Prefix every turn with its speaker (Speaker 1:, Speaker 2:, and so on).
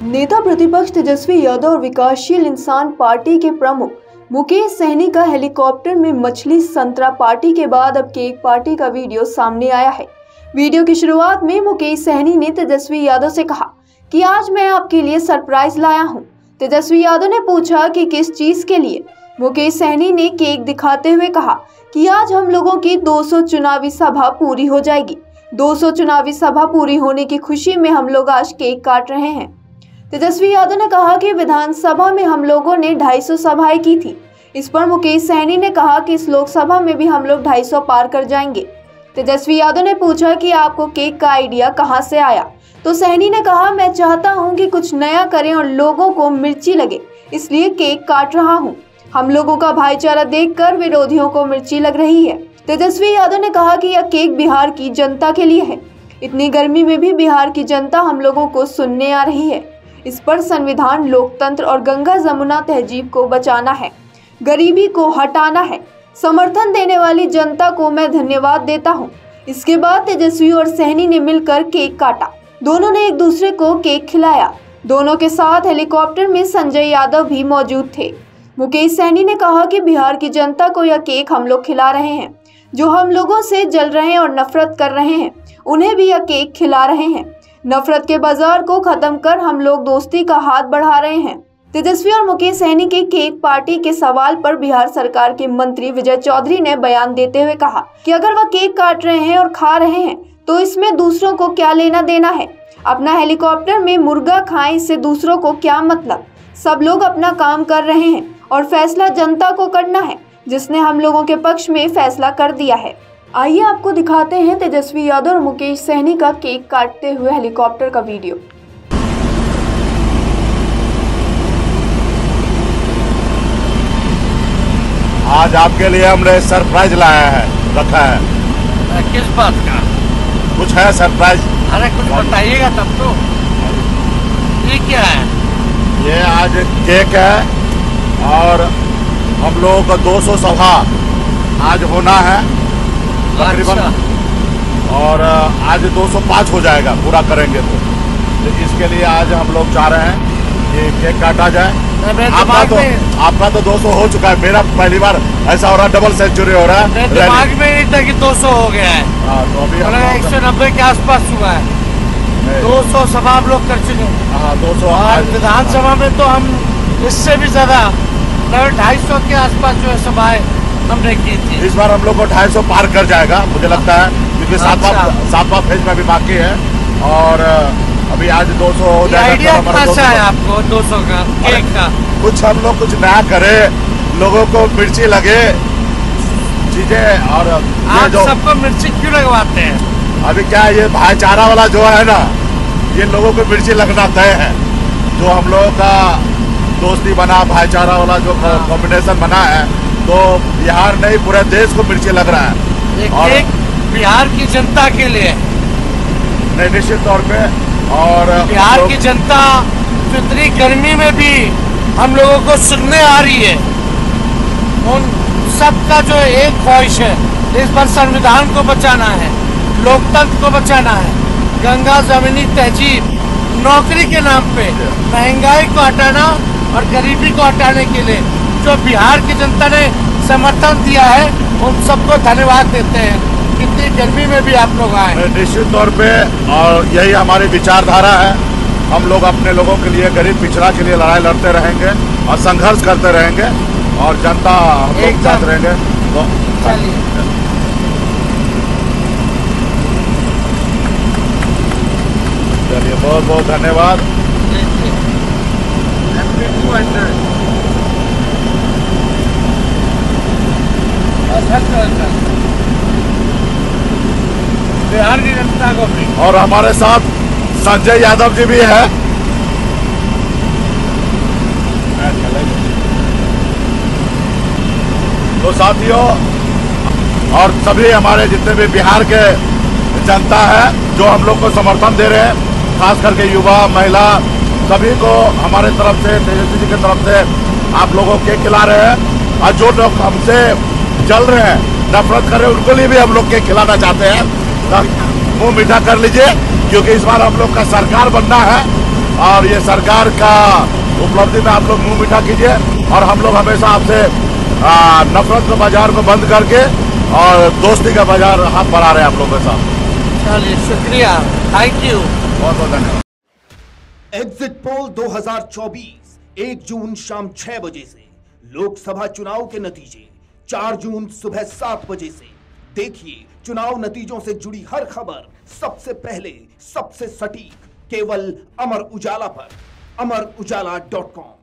Speaker 1: नेता प्रतिपक्ष तेजस्वी यादव और विकासशील इंसान पार्टी के प्रमुख मुकेश सहनी का हेलीकॉप्टर में मछली संतरा पार्टी के बाद अब केक पार्टी का वीडियो सामने आया है। वीडियो की शुरुआत में मुकेश सहनी ने तेजस्वी यादव से कहा कि आज मैं आपके लिए सरप्राइज लाया हूं। तेजस्वी यादव ने पूछा कि किस चीज के लिए। मुकेश सहनी ने केक दिखाते हुए कहा कि आज हम लोगों की 200 चुनावी सभा पूरी हो जाएगी। 200 चुनावी सभा पूरी होने की खुशी में हम लोग आज केक काट रहे हैं। तेजस्वी यादव ने कहा कि विधानसभा में हम लोगों ने 250 सभाएं की थी। इस पर मुकेश सहनी ने कहा कि इस लोकसभा में भी हम लोग 250 पार कर जाएंगे। तेजस्वी यादव ने पूछा कि आपको केक का आइडिया कहां से आया, तो सहनी ने कहा मैं चाहता हूं कि कुछ नया करें और लोगों को मिर्ची लगे, इसलिए केक काट रहा हूं। हम लोगों का भाईचारा देखकर विरोधियों को मिर्ची लग रही है। तेजस्वी यादव ने कहा कि यह केक बिहार की जनता के लिए है। इतनी गर्मी में भी बिहार की जनता हम लोगों को सुनने आ रही है। इस पर संविधान, लोकतंत्र और गंगा जमुना तहजीब को बचाना है, गरीबी को हटाना है। समर्थन देने वाली जनता को मैं धन्यवाद देता हूं। इसके बाद तेजस्वी और सहनी ने मिलकर केक काटा। दोनों ने एक दूसरे को केक खिलाया। दोनों के साथ हेलीकॉप्टर में संजय यादव भी मौजूद थे। मुकेश सहनी ने कहा कि बिहार की जनता को यह केक हम लोग खिला रहे हैं। जो हम लोगों से जल रहे हैं और नफरत कर रहे हैं, उन्हें भी यह केक खिला रहे हैं। नफरत के बाजार को खत्म कर हम लोग दोस्ती का हाथ बढ़ा रहे हैं। तेजस्वी और मुकेश सहनी के केक पार्टी के सवाल पर बिहार सरकार के मंत्री विजय चौधरी ने बयान देते हुए कहा कि अगर वह केक काट रहे हैं और खा रहे हैं तो इसमें दूसरों को क्या लेना देना है। अपना हेलीकॉप्टर में मुर्गा खाएं, इससे दूसरों को क्या मतलब। सब लोग अपना काम कर रहे हैं और फैसला जनता को करना है, जिसने हम लोगों के पक्ष में फैसला कर दिया है। आइए आपको दिखाते हैं तेजस्वी यादव और मुकेश सहनी का केक काटते हुए हेलीकॉप्टर का वीडियो।
Speaker 2: आज आपके लिए हमने सरप्राइज लाया है, रखा है।
Speaker 3: किस बात का?
Speaker 2: कुछ है सरप्राइज?
Speaker 3: अरे कुछ बताइएगा तब तो। ये क्या है?
Speaker 2: ये आज केक है और हम लोगों का 200 सभा आज होना है तकरीबन। और आज 205 हो जाएगा पूरा करेंगे तो इसके लिए आज हम लोग चाह रहे हैं ये केक काटा जाए। आपका तो 200 हो चुका है, मेरा पहली बार ऐसा हो रहा है, डबल सेंचुरी हो रहा है।
Speaker 3: दिमाग में नहीं था कि 200 हो गया है।
Speaker 2: तो अभी
Speaker 3: 190 के आसपास हुआ है। 200 सभा आप लोग कर चुके हैं।
Speaker 2: हाँ 200।
Speaker 3: विधानसभा में तो हम इससे भी ज्यादा 250 के आसपास जो है सभाएं हमने की थी।
Speaker 2: इस बार हम लोग को 250 पार कर जाएगा मुझे लगता है, क्योंकि सातवां फेज में भी बाकी है और अभी आज 200 हो जाएगा।
Speaker 3: अच्छा है आपको 200 का केक का?
Speaker 2: कुछ हम लोग कुछ नया करे, लोगों को मिर्ची लगे चीजें। और
Speaker 3: आप सबको मिर्ची क्यों लगवाते हैं?
Speaker 2: अभी क्या ये भाईचारा वाला जो है ना, ये लोगों को मिर्ची लगना तय है। जो हम लोगों का दोस्ती बना, भाईचारा वाला जो कॉम्बिनेशन बना है, तो बिहार नहीं पूरे देश को मिर्ची लग रहा है।
Speaker 3: और बिहार की जनता के लिए
Speaker 2: नहीं, निश्चित तौर पे। और
Speaker 3: बिहार की जनता इतनी गर्मी में भी हम लोगों को सुनने आ रही है। उन सबका जो एक ख्वाहिश है, इस बार संविधान को बचाना है, लोकतंत्र को बचाना है, गंगा जमुनी तहजीब, नौकरी के नाम पे महंगाई को हटाना और गरीबी को हटाने के लिए जो बिहार की जनता ने समर्थन दिया है, उन सबको धन्यवाद देते हैं। कितनी गर्मी में भी आप लोग आए।
Speaker 2: निश्चित तौर पे, और यही हमारी विचारधारा है। हम लोग अपने लोगों के लिए, गरीब पिछड़ा के लिए लड़ाई लड़ते रहेंगे और संघर्ष करते रहेंगे और जनता हम लोग साथ रहेंगे। तो चलिए, बहुत बहुत धन्यवाद।
Speaker 3: बिहार की जनता को भी।
Speaker 2: और हमारे साथ संजय यादव जी भी है। तो साथियों, और सभी हमारे जितने भी बिहार के जनता है जो हम लोग को समर्थन दे रहे हैं, खास करके युवा, महिला, सभी को हमारे तरफ से, तेजस्वी जी की तरफ से आप लोगों को केक खिला रहे हैं। और जो लोग हमसे जल रहे हैं, नफरत कर रहे हैं, उनको लिए भी हम लोग केक खिलाना चाहते हैं। मुंह मीठा कर लीजिए, क्योंकि इस बार हम लोग का सरकार बनना है और ये सरकार का उपलब्धि में आप लोग मुंह मीठा कीजिए। और हम लोग हमेशा आपसे नफरत के बाजार को बंद करके और दोस्ती का बाजार हाथ बढ़ा रहे हैं आप लोगों के साथ।
Speaker 3: चलिए, शुक्रिया, थैंक यू,
Speaker 2: बहुत बहुत धन्यवाद।
Speaker 4: एग्जिट पोल 2024 1 जून शाम 6 बजे से, लोकसभा चुनाव के नतीजे 4 जून सुबह 7 बजे से। देखिए चुनाव नतीजों से जुड़ी हर खबर सबसे पहले, सबसे सटीक, केवल अमर उजाला पर, amarujala.com।